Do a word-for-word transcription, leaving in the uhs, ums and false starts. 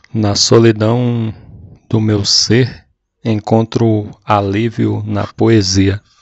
Na solidão do meu ser, encontro alívio na poesia.